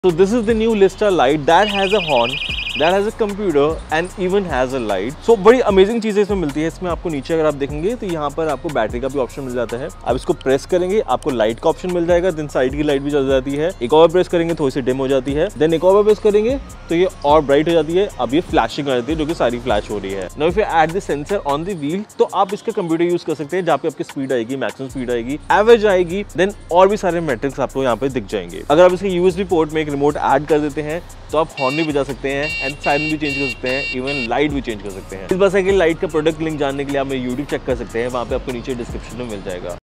So this is the new Lista Light that has a horn, that has a computer and even has a light. So बड़ी amazing चीज़ें इसमें मिलती है। इसमें आपको नीचे अगर आप देखेंगे तो यहाँ पर आपको बैटरी का भी ऑप्शन मिल जाता है। आप इसको प्रेस करेंगे आपको लाइट का ऑप्शन मिल जाएगा, देन साइड की लाइट भी चल जाती है। एक और प्रेस करेंगे थोड़ी सी डिम हो जाती है, देन एक और प्रेस करेंगे तो ये और ब्राइट हो जाती है। अब ये फ्लैशिंग कर जाती है जो कि सारी फ्लैश हो रही है। Now if you add the sensor on the wheel तो आप इसका कंप्यूटर यूज कर सकते हैं जहाँ पे आपकी स्पीड आएगी, मैक्सिमम स्पीड आएगी, एवरेज आएगी, देन और भी सारे मैट्रिक्स आपको यहाँ पे दिख जाएंगे। अगर आप इसके यूएसबी पोर्ट में एक रिमोट ऐड कर देते हैं तो आप हॉर्न भी बजा सकते हैं एंड साइरन भी चेंज कर सकते हैं, इवन लाइट भी चेंज कर सकते हैं। इस बार साइकिल लाइट का प्रोडक्ट लिंक जानने के लिए आप मेरे यूट्यूब चेक कर सकते हैं, वहाँ पे आपको नीचे डिस्क्रिप्शन में मिल जाएगा।